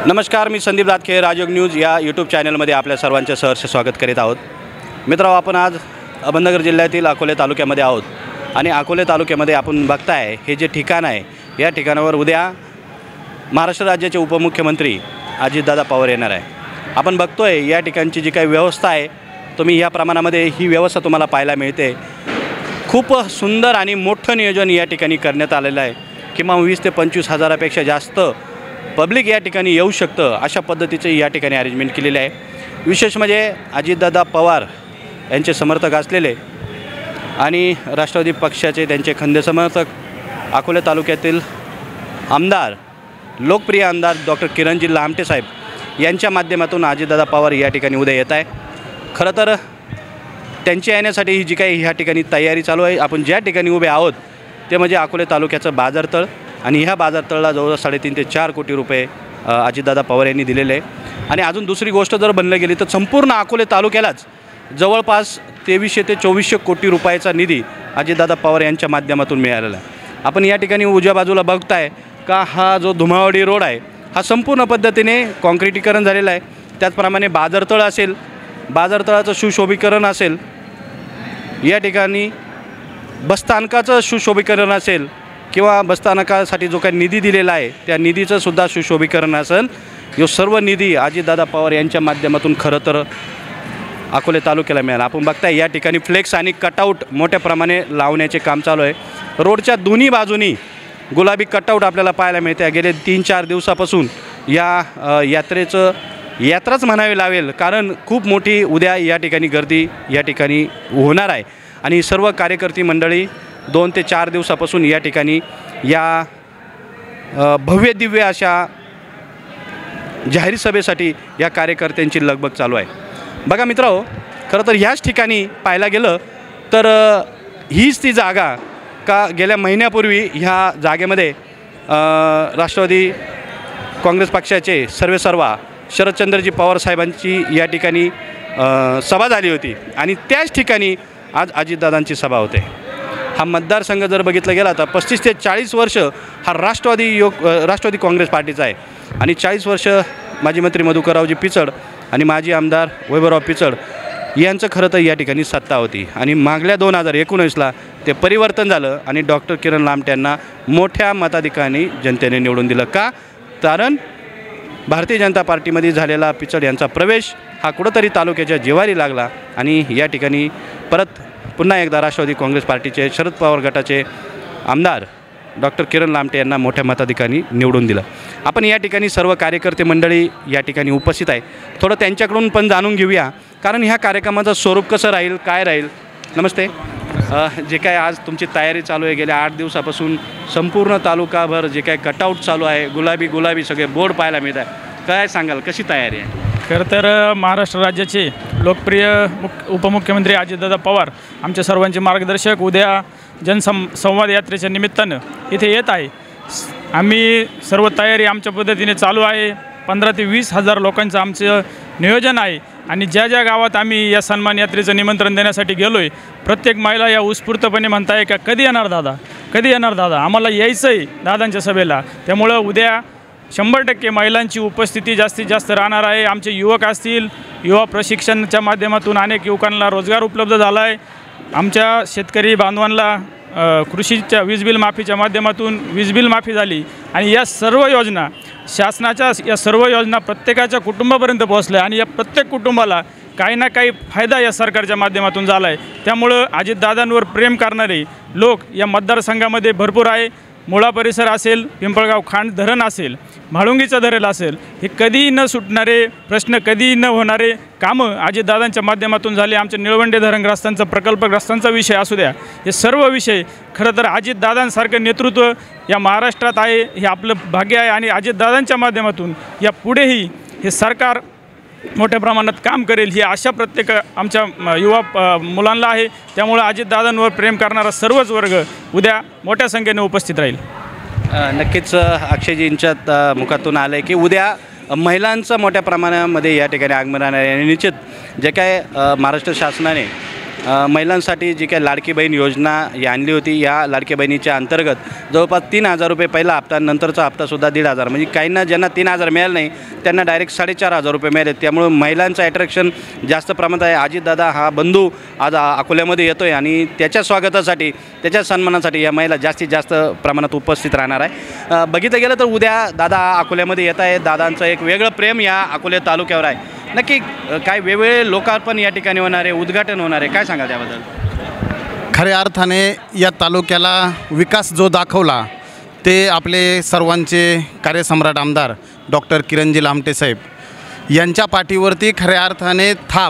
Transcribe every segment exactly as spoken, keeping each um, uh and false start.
नमस्कार, मी संदीप दातखे, राजयोग न्यूज या यूट्यूब चॅनलमध्ये आपल्या सर्वांचे सहर्ष स्वागत करीत आहोत. मित्रांनो, आपण आज अहमदनगर जिल्ह्यातील अकोले तालुक्यामध्ये आहोत आणि अकोले तालुक्यामध्ये आपण बघताय हे जे ठिकाण आहे, या ठिकाणावर उद्या महाराष्ट्र राज्याचे उपमुख्यमंत्री अजितदादा पवार येणार आहे. आपण बघतोय या ठिकाणची जी काही व्यवस्था आहे, तुम्ही या प्रमाणामध्ये ही व्यवस्था तुम्हाला पाहायला मिळते. खूप सुंदर आणि मोठं नियोजन या ठिकाणी करण्यात आलेलं आहे. किमान वीस ते पंचवीस हजारापेक्षा जास्त पब्लिक या ठिकाणी येऊ शकतं अशा पद्धतीचे या ठिकाणी अरेंजमेंट केलेले आहे. विशेष म्हणजे अजितदादा पवार यांचे समर्थक असलेले आणि राष्ट्रवादी पक्षाचे त्यांचे खंदे समर्थक अकोले तालुक्यातील आमदार, लोकप्रिय आमदार डॉक्टर किरणजी लामटे साहेब यांच्या माध्यमातून अजितदादा पवार या ठिकाणी उद्या येत आहे. खरं तर त्यांच्या येण्यासाठी ही जी काही ह्या ठिकाणी तयारी चालू आहे. आपण ज्या ठिकाणी उभे आहोत ते म्हणजे अकोले तालुक्याचं बाजारतळ आणि ह्या बाजारतळाला जवळजवळ साडेतीन ते चार कोटी रुपये अजितदादा पवार यांनी दिलेले आहे. आणि अजून दुसरी गोष्ट जर बनलं गेली तर संपूर्ण अकोले तालुक्यालाच जवळपास तेवीसशे ते चोवीसशे कोटी रुपयाचा निधी अजितदादा पवार यांच्या माध्यमातून मिळालेला आहे. आपण या ठिकाणी उजव्या बाजूला बघताय का हा जो धुमावडी रोड आहे हा संपूर्ण पद्धतीने कॉन्क्रिटीकरण झालेला आहे. त्याचप्रमाणे बाजारतळ असेल, बाजारतळाचं सुशोभीकरण असेल, या ठिकाणी बसस्थानकाचं सुशोभीकरण असेल किंवा बसस्थानकासाठी जो काही निधी दिलेला आहे त्या निधीचं सुद्धा सुशोभीकरण असेल, यो सर्व निधी अजितदादा पवार यांच्या माध्यमातून खरं तर अकोले तालुक्याला मिळाला. आपण बघताय या ठिकाणी फ्लेक्स आणि कटआउट मोठ्या प्रमाणे लावण्याचे काम चालू आहे. रोडच्या दोन्ही बाजूनी गुलाबी कटआउट आपल्याला पाहायला मिळते. गेले तीन चार दिवसापासून या यात्रेचं यात्राच म्हणावी लागेल, कारण खूप मोठी उद्या या ठिकाणी गर्दी या ठिकाणी होणार आहे. आणि सर्व कार्यकर्ती मंडळी दोन ते चार दिवसापासून या ठिकाणी या भव्य दिव्य अशा जाहीर सभेसाठी या कार्यकर्त्यांची लगबग चालू आहे. बघा मित्रांनो, खरं तर ह्याच ठिकाणी पाहायला गेलं तर हीच ती जागा का गेल्या महिन्यापूर्वी ह्या जागेमध्ये राष्ट्रवादी काँग्रेस पक्षाचे सर्वेसर्वा शरदचंद्रजी पवार साहेबांची या ठिकाणी सभा झाली होती आणि त्याच ठिकाणी आज अजितदादांची सभा होते. हा मतदारसंघ जर बघितला गेला तर पस्तीस ते चाळीस वर्ष हा राष्ट्रवादी योग राष्ट्रवादी काँग्रेस पार्टीचा आहे आणि चाळीस वर्ष माजी मंत्री मधुकररावजी पिचड आणि माजी आमदार वैभवराव पिचड यांचं खरं तर या ठिकाणी सत्ता होती. आणि मागल्या दोन हजार एकोणीसला ते परिवर्तन झालं आणि डॉक्टर किरण लामटे यांना मोठ्या मताधिकाराने जनतेने निवडून दिलं. का? कारण भारतीय जनता पार्टीमध्ये झालेला पिचड यांचा प्रवेश हा कुठंतरी तालुक्याच्या जिव्हारी लागला आणि या ठिकाणी परत पुन्हा एकदा राष्ट्रवादी काँग्रेस पार्टीचे शरद पवार गटाचे आमदार डॉक्टर किरण लामटे यांना मोठ्या मताधिकाराने निवडून दिलं. आपण या ठिकाणी सर्व कार्यकर्ते मंडळी या ठिकाणी उपस्थित आहे. थोडं त्यांच्याकडून पण जाणून घेऊया, कारण ह्या कार्यक्रमाचं स्वरूप कसं राहील, काय राहील. नमस्ते. जे काय आज तुमची तयारी चालू आहे, गेल्या आठ दिवसापासून संपूर्ण तालुकाभर जे काय कटआउट चालू आहे, गुलाबी गुलाबी सगळे बोर्ड पाहायला मिळत आहे, काय सांगाल, कशी तयारी आहे? खरं तर महाराष्ट्र राज्याचे लोकप्रिय मुख उपमुख्यमंत्री अजितदादा पवार आमच्या सर्वांचे मार्गदर्शक उद्या जनसं संवाद यात्रेच्या निमित्तानं इथे येत आहे. आम्ही सर्व तयारी आमच्या पद्धतीने चालू आहे. पंधरा ते वीस हजार लोकांचं आमचं नियोजन आहे आणि ज्या ज्या गावात आम्ही या सन्मान यात्रेचं निमंत्रण देण्यासाठी गेलो आहे, प्रत्येक महिला या उत्स्फूर्तपणे म्हणताय का कधी येणार दादा, कधी येणार दादा, आम्हाला यायचं आहे दादांच्या सभेला. त्यामुळं उद्या शंभर टक्के महिलांची उपस्थिती जास्तीत जास्त राहणार आहे. आमचे युवक असतील, युवा प्रशिक्षणाच्या माध्यमातून अनेक युवकांना रोजगार उपलब्ध झाला आहे. आमच्या शेतकरी बांधवांना कृषीच्या वीज बिल माफीच्या माध्यमातून वीज बिल माफी झाली आणि या सर्व योजना शासनाच्या या सर्व योजना प्रत्येकाच्या कुटुंबापर्यंत पोहोचल्या आणि या प्रत्येक कुटुंबाला काही ना काही फायदा या सरकारच्या माध्यमातून झाला आहे. त्यामुळं अजितदादांवर प्रेम करणारे लोक या मतदारसंघामध्ये भरपूर आहे. मुळा परिसर असेल, पिंपळगाव खांड धरण असेल, म्हाळुंगीचं धरण असेल, हे कधीही न सुटणारे प्रश्न, कधीही न होणारे कामं अजितदादांच्या माध्यमातून झाले. आमच्या निळवंडे धरणग्रस्तांचा प्रकल्पग्रस्तांचा विषय असू द्या, हे सर्व विषय खरं तर अजितदादांसारखं नेतृत्व या महाराष्ट्रात आहे, हे आपलं भाग्य आहे. आणि अजितदादांच्या माध्यमातून या पुढेही हे सरकार मोठ्या प्रमाणात काम करेल ही आशा प्रत्येक आमच्या युवा मुलांना आहे. त्यामुळे अजितदादांवर प्रेम करणारा सर्वच वर्ग उद्या मोठ्या संख्येने उपस्थित राहील. नक्कीच अक्षयजींच्या मुखातून आलं आहे की उद्या महिलांचं मोठ्या प्रमाणामध्ये या ठिकाणी आगमन राहणार आहे. आणि निश्चित जे काय महाराष्ट्र शासनाने अ, महिलांसाठी जी काही लाडकी बहीण योजना ही आणली होती, या लाडकी बहिणीच्या अंतर्गत जवळपास तीन हजार रुपये पहिला हप्ता, नंतरचा हप्तासुद्धा दीड हजार, म्हणजे काहींना ज्यांना तीन हजार मिळाले नाही त्यांना डायरेक्ट साडेचार हजार रुपये मिळाले. त्यामुळे महिलांचं अट्रॅक्शन जास्त प्रमाणात आहे. अजितदादा हा बंधू आज आ- अकोल्यामध्ये येतो आहे आणि त्याच्या स्वागतासाठी, त्याच्या सन्मानासाठी या महिला जास्तीत जास्त प्रमाणात उपस्थित राहणार आहे. अ, बघितलं गेलं तर उद्या दादा अकोल्यामध्ये येत आहे. दादांचं एक वेगळं प्रेम या अकोले तालुक्यावर आहे. नक्की अ, काय वेगवेगळे लोकार्पण या ठिकाणी होणार आहे, उद्घाटन होणार आहे, काय सांगाल त्याबद्दल? खऱ्या अर्थाने या तालुक्याला विकास जो दाखवला ते आपले सर्वांचे कार्यसम्राट आमदार डॉक्टर किरणजी लामटे साहेब यांच्या पाठीवरती खऱ्या अर्थाने थाप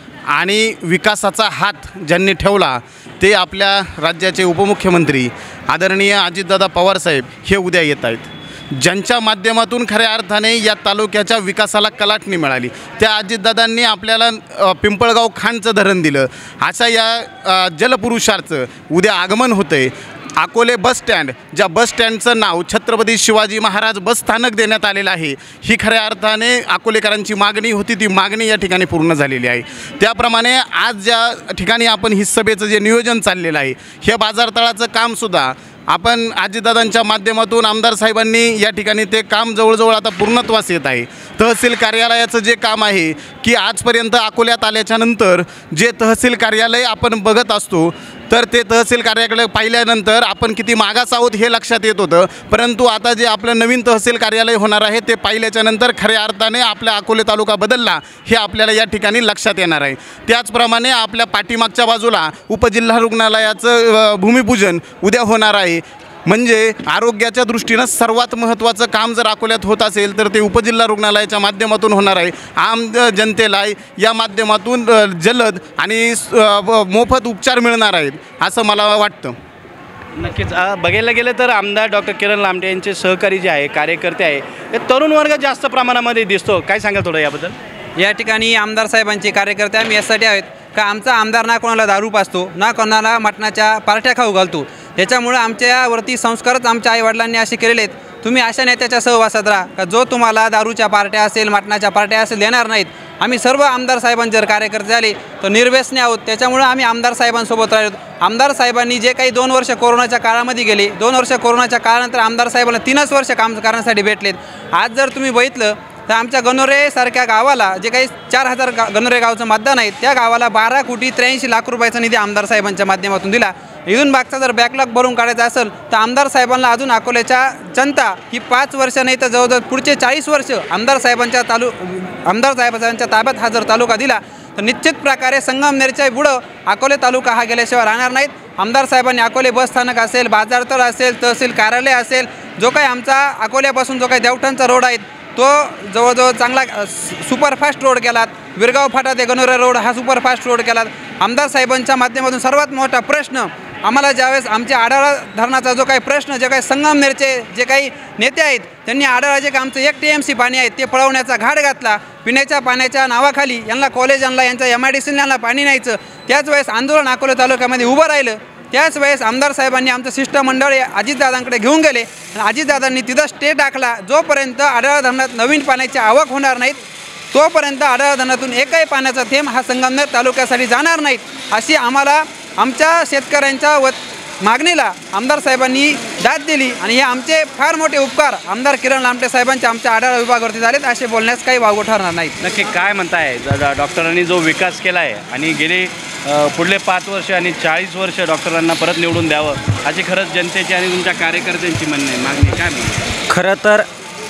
आणि विकासाचा हात ज्यांनी ठेवला ते आपल्या राज्याचे उपमुख्यमंत्री आदरणीय अजितदादा पवारसाहेब हे उद्या येत आहेत, ज्यांच्या माध्यमातून खऱ्या अर्थाने या तालुक्याच्या विकासाला कलाटणी मिळाली. त्या अजितदादांनी आपल्याला अ, पिंपळगाव खांडचं धरण दिलं. अशा या अ, जलपुरुषाचं उद्या आगमन होतं आहे. अकोले बस स्टँड, ज्या बस स्टँडचं नाव छत्रपती शिवाजी महाराज बस स्थानक देण्यात आलेलं आहे, ही खऱ्या अर्थाने अकोलेकरांची मागणी होती, ती मागणी या ठिकाणी पूर्ण झालेली आहे. त्याप्रमाणे आज ज्या ठिकाणी आपण ही सभेचं जे नियोजन चाललेलं आहे, हे बाजारतळाचं कामसुद्धा आपण अजितदादांच्या माध्यमातून आमदार साहेबांनी या ठिकाणी ते काम जवळजवळ आता पूर्णत्वास येत आहे. तहसील कार्यालयाचं जे काम आहे की आजपर्यंत अकोल्यात आल्याच्यानंतर जे तहसील कार्यालय आपण बघत असतो तर ते तहसील कार्यालय पाहिल्यानंतर आपण किती मागास आहोत हे लक्षात येत होतं, परंतु आता जे आपलं नवीन तहसील कार्यालय होणार आहे ते पाहिल्याच्यानंतर खऱ्या अर्थाने आपला अकोले तालुका बदलला हे आपल्याला या ठिकाणी लक्षात येणार आहे. त्याचप्रमाणे आपल्या पाठीमागच्या बाजूला उपजिल्हा रुग्णालयाचं अ, भूमिपूजन उद्या होणार आहे. म्हणजे आरोग्याच्या दृष्टीनं सर्वात महत्त्वाचं काम जर अकोल्यात होत असेल तर ते उपजिल्हा रुग्णालयाच्या माध्यमातून होणार आहे. आम जनतेला या माध्यमातून अ, जलद आणि अ, ब- मोफत उपचार मिळणार आहेत असं मला वाटतं. नक्कीच अ, बघायला गेलं तर आमदार डॉक्टर किरण लामटे यांचे सहकारी जे आहे, कार्यकर्ते आहे, हे तरुण वर्ग जास्त प्रमाणामध्ये दिसतो. काय सांगाल थोडं याबद्दल? या ठिकाणी आमदार साहेबांचे कार्यकर्ते आम्ही यासाठी आहेत का आमचा आमदार ना कोणाला दारू पाजतो, ना कोणाला मटणाच्या पार्ट्या खाऊ घालतो. याच्यामुळं आमच्यावरती संस्कारच आमच्या आईवडिलांनी असे केलेले आहेत. तुम्ही अशा नेत्याच्या सहवासात राहा का जो तुम्हाला दारूच्या पार्ट्या असेल, मटणाच्या पार्ट्या असेल देणार नाहीत. आम्ही सर्व आमदार साहेबांचे जर कार्यकर्ते झाले तर निर्व्यसनी आहोत. त्याच्यामुळं आम्ही आमदार साहेबांसोबत राहिलो. आमदार साहेबांनी जे काही दोन वर्ष कोरोनाच्या काळामध्ये गेले, दोन वर्ष कोरोनाच्या काळानंतर आमदार साहेबांना तीनच वर्ष काम करण्यासाठी भेटलेत. आज जर तुम्ही बघितलं तर आमच्या गणोरेसारख्या गावाला जे काही चार हजार गा गणोरे गावचं मतदान आहे त्या गावाला बारा कोटी त्र्याऐंशी लाख रुपयाचा निधी आमदार साहेबांच्या माध्यमातून दिला. इथून मागचा जर बॅकलॉग भरून काढायचा असेल तर आमदार साहेबांना अजून अकोल्याच्या जनता ही पाच वर्ष नाही तर जवळजवळ पुढचे चाळीस वर्ष आमदार साहेबांच्या तालु आमदार साहेबांच्या ताब्यात हा जर तालुका दिला तर निश्चित प्रकारे संगमनेरच्या पुढं अकोले तालुका हा गेल्याशिवाय राहणार नाहीत. आमदार साहेबांनी अकोले बस स्थानक असेल, बाजारतळ असेल, तहसील कार्यालय असेल, जो काही आमचा अकोल्यापासून जो काही देवठाणचा रोड आहे तो जवळजवळ चांगला सुपरफास्ट रोड केलात. विरगाव फाटा ते गणोरे रोड हा सुपरफास्ट रोड केलात. आमदार साहेबांच्या माध्यमातून सर्वात मोठा प्रश्न आम्हाला ज्यावेळेस आमच्या आढावा धरणाचा जो काही प्रश्न, जे काही संगमनेरचे जे काही नेते आहेत त्यांनी आढावा जे काही आमचं एक टी एम सी पाणी आहे ते पळवण्याचा घाट घातला. पिण्याच्या पाण्याच्या नावाखाली यांना कॉलेज आणला, यांच्या एम आय डी सीला पाणी न्यायचं. त्याच वेळेस आंदोलन अकोले तालुक्यामध्ये उभं राहिलं. त्याच वेळेस आमदार साहेबांनी आमचं शिष्टमंडळ अजितदादांकडे घेऊन गेले आणि अजितदादांनी तिथं स्टे टाकला. जोपर्यंत आढावा धरणात नवीन पाण्याची आवक होणार नाहीत तोपर्यंत आढावा धरणातून एकही पाण्याचा थेंब हा संगमनेर तालुक्यासाठी जाणार नाहीत, अशी आम्हाला आमच्या शेतकऱ्यांच्या व मागणीला आमदार साहेबांनी दाद दिली. आणि हे आमचे फार मोठे उपकार आमदार किरण लामटे साहेबांच्या आमच्या आढावा विभागावरती झालेत, असे बोलण्यास काही वावगं ठरणार नाहीत. नक्की काय म्हणताय? ज- ज- डॉक्टरांनी जो विकास केला आहे आणि गेले अ, पुढले पाच वर्ष आणि चाळीस वर्ष डॉक्टरांना परत निवडून द्यावं अशी खरंच जनतेची आणि तुमच्या कार्यकर्त्यांची म्हणणे मागणी काय म्हणते? खरं तर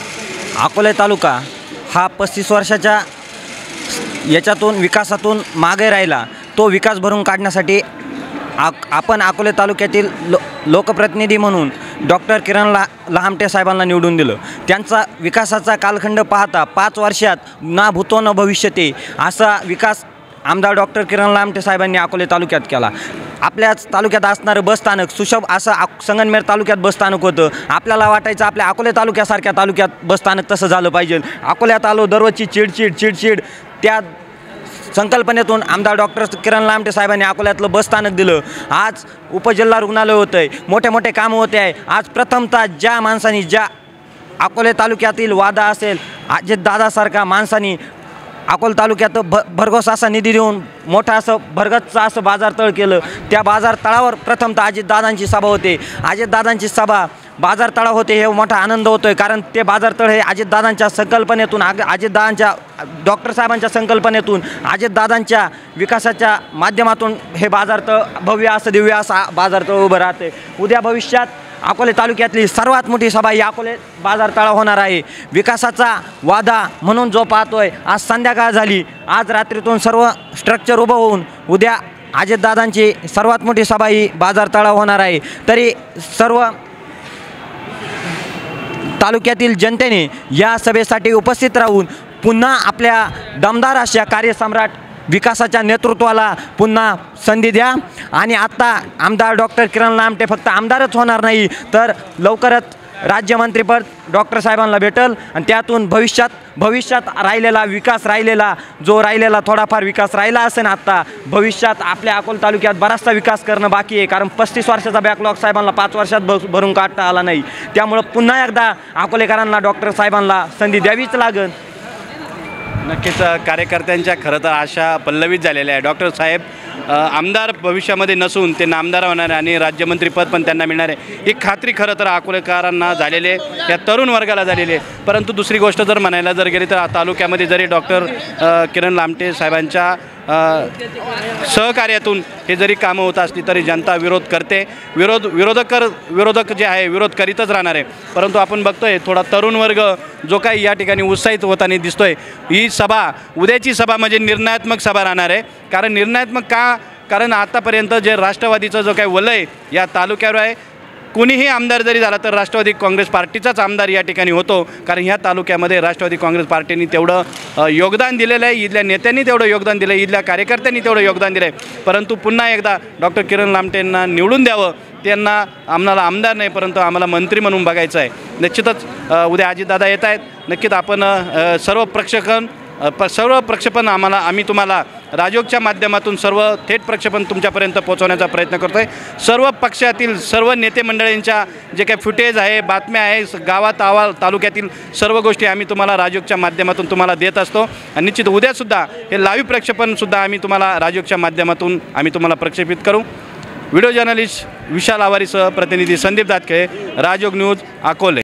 अकोले तालुका हा पस्तीस वर्षाच्या याच्यातून विकासातून मागे राहिला. तो विकास भरून काढण्यासाठी आक आपण अकोले तालुक्यातील लो लोकप्रतिनिधी म्हणून डॉक्टर किरण ला लहामटे साहेबांना निवडून दिलं. त्यांचा विकासाचा कालखंड पाहता पाच वर्षात ना भूतो न भविष्यते असा विकास आमदार डॉक्टर किरण लामटे साहेबांनी अकोले तालुक्यात केला. आपल्याच तालुक्यात असणारं बसस्थानक सुशोभ असं आ संगमनेर तालुक्यात बसस्थानक होतं. आपल्याला वाटायचं आपल्या अकोले तालुक्यासारख्या तालुक्यात बसस्थानक तसं झालं पाहिजे. अकोल्यात आलो दररोजची चिडचिड चिडचिड त्या संकल्पनेतून आमदार डॉक्टर किरण लामटे साहेबांनी अकोल्यातलं बसस्थानक दिलं. आज उपजिल्हा रुग्णालय होतं आहे, मोठे मोठे कामं होते आहे. आज प्रथमतः ज्या माणसांनी ज्या अकोले तालुक्यातील वादा असेल अजितदादासारख्या माणसांनी अकोला तालुक्यात भ भरघोस असा निधी देऊन मोठा असं भरगतचं असं बाजारतळ केलं. त्या बाजारतळावर प्रथमतः अजितदादांची सभा होते. अजितदादांची सभा बाजारतळा होते हे मोठा आनंद होतो आहे, कारण ते बाजारतळ हे अजितदादांच्या संकल्पनेतून आग अजितदादांच्या डॉक्टर साहेबांच्या संकल्पनेतून अजितदादांच्या विकासाच्या माध्यमातून हे बाजारतळ भव्य असं दिव्य असं बाजारतळ उभं राहते. उद्या भविष्यात अकोले तालुक्यातली सर्वात मोठी सभा ही अकोले बाजारतळा होणार आहे. विकासाचा वादा म्हणून जो पाहतोय, आज संध्याकाळ झाली, आज रात्रीतून सर्व स्ट्रक्चर उभं होऊन उद्या अजितदादांची सर्वात मोठी सभा ही बाजारतळा होणार आहे. तरी सर्व तालुक्यातील जनतेने या सभेसाठी उपस्थित राहून पुन्हा आपल्या दमदार अशा कार्यसम्राट विकासाच्या नेतृत्वाला पुन्हा संधी द्या. आणि आत्ता आमदार डॉक्टर किरण लामटे फक्त आमदारच होणार नाही, तर लवकरच राज्यमंत्रीपद डॉक्टर साहेबांना भेटेल आणि त्यातून भविष्यात भविष्यात राहिलेला विकास राहिलेला जो राहिलेला थोडाफार विकास राहिला असेल आत्ता, भविष्यात आपल्या अकोला तालुक्यात बराचसा विकास करणं बाकी आहे. कारण पस्तीस वर्षाचा बॅकलॉग साहेबांना पाच वर्षात भ भरून काढता आला नाही. त्यामुळं पुन्हा एकदा अकोलेकरांना डॉक्टर साहेबांना संधी द्यावीच लागेल. नक्कीच कार्यकर्त्यांच्या खरं तर आशा पल्लवित झालेल्या आहे. डॉक्टर साहेब आमदार भविष्यामध्ये नसून ते नामदार होणार आहे आणि राज्यमंत्रीपद पण त्यांना मिळणार आहे ही खात्री खरं तर अकोलेकरांना झालेली आहे, या तरुण वर्गाला झालेली आहे. परंतु दुसरी गोष्ट जर म्हणायला जर गेली तर तालुक्यामध्ये जरी डॉक्टर किरण लामटे साहेबांच्या सहकार्यातून हे जरी कामं होत असली तरी जनता विरोध करते. विरोध विरोधक विरोधक जे आहे विरोध करीतच राहणार आहे. परंतु आपण बघतोय थोडा तरुण वर्ग जो काही या ठिकाणी उत्साहित होताना दिसतोय. ही सभा उद्याची सभा म्हणजे निर्णयात्मक सभा राहणार आहे. कारण निर्णयात्मक का? कारण आतापर्यंत जे राष्ट्रवादीचं जो काही वलय या तालुक्यावर आहे, कोणीही आमदार जरी झाला तर राष्ट्रवादी काँग्रेस पार्टीचाच आमदार या ठिकाणी होतो. कारण ह्या तालुक्यामध्ये राष्ट्रवादी काँग्रेस पार्टीने तेवढं योगदान दिलेलं आहे, इथल्या नेत्यांनी तेवढं योगदान दिलं आहे, इथल्या कार्यकर्त्यांनी तेवढं योगदान दिलं आहे. परंतु पुन्हा एकदा डॉक्टर किरण लामटेंना निवडून द्यावं. त्यांना आम्हाला आमदार नाही परंतु आम्हाला मंत्री म्हणून बघायचं आहे. निश्चितच उद्या अजितदादा येत आहेत. नक्कीच आपण सर्व प्रक्षेपण प सर्व प्रक्षेपण आम्हाला आम्ही तुम्हाला राजयोगच्या माध्यमातून सर्व थेट प्रक्षेपण तुमच्यापर्यंत पोहोचवण्याचा प्रयत्न करतो आहे. सर्व पक्षातील सर्व नेते मंडळींच्या जे काही फुटेज आहे, बातम्या आहे, गावात आवा तालुक्यातील सर्व गोष्टी आम्ही तुम्हाला राजयोगच्या माध्यमातून तुम्हाला देत असतो. आणि निश्चित उद्यासुद्धा हे लाईव्ह प्रक्षेपणसुद्धा आम्ही तुम्हाला राजयोगच्या माध्यमातून आम्ही तुम्हाला प्रक्षेपित करू. व्हिडिओ जर्नलिस्ट विशाल आवारीसह प्रतिनिधी संदीप दातखे, राजयोग न्यूज, अकोले.